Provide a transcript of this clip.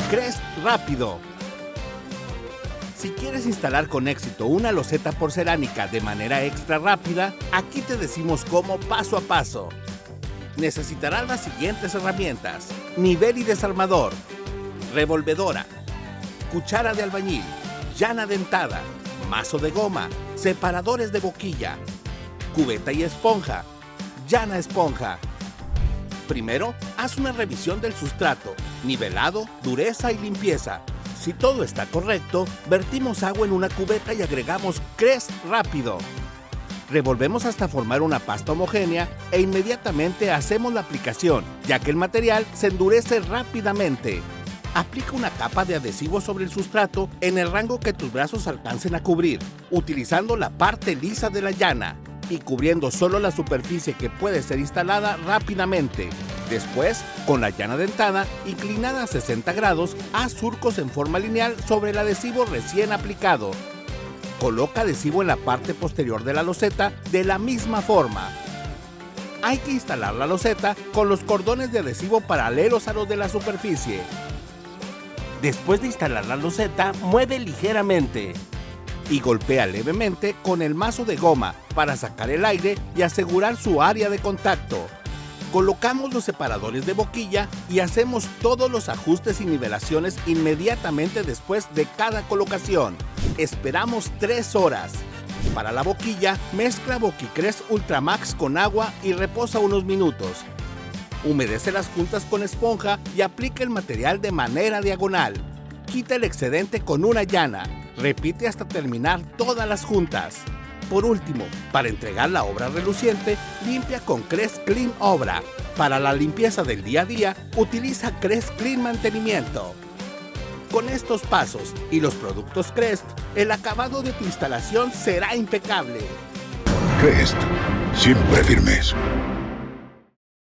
Crest Rápido. Si quieres instalar con éxito una loseta porcelánica de manera extra rápida, aquí te decimos cómo paso a paso. Necesitarás las siguientes herramientas: nivel y desarmador, revolvedora, cuchara de albañil, llana dentada, mazo de goma, separadores de boquilla, cubeta y esponja, llana esponja. Primero, haz una revisión del sustrato, nivelado, dureza y limpieza. Si todo está correcto, vertimos agua en una cubeta y agregamos Crest Rápido. Revolvemos hasta formar una pasta homogénea e inmediatamente hacemos la aplicación, ya que el material se endurece rápidamente. Aplica una capa de adhesivo sobre el sustrato en el rango que tus brazos alcancen a cubrir, utilizando la parte lisa de la llana y cubriendo solo la superficie que puede ser instalada rápidamente. Después, con la llana dentada, inclinada a 60 grados, haz surcos en forma lineal sobre el adhesivo recién aplicado. Coloca adhesivo en la parte posterior de la loseta de la misma forma. Hay que instalar la loseta con los cordones de adhesivo paralelos a los de la superficie. Después de instalar la loseta, mueve ligeramente y golpea levemente con el mazo de goma para sacar el aire y asegurar su área de contacto. Colocamos los separadores de boquilla y hacemos todos los ajustes y nivelaciones inmediatamente después de cada colocación. Esperamos 3 horas. Para la boquilla, mezcla Boquicrest Ultramax con agua y reposa unos minutos. Humedece las juntas con esponja y aplica el material de manera diagonal. Quita el excedente con una llana. Repite hasta terminar todas las juntas. Por último, para entregar la obra reluciente, limpia con Crest Clean Obra. Para la limpieza del día a día, utiliza Crest Clean Mantenimiento. Con estos pasos y los productos Crest, el acabado de tu instalación será impecable. Crest, siempre firmes.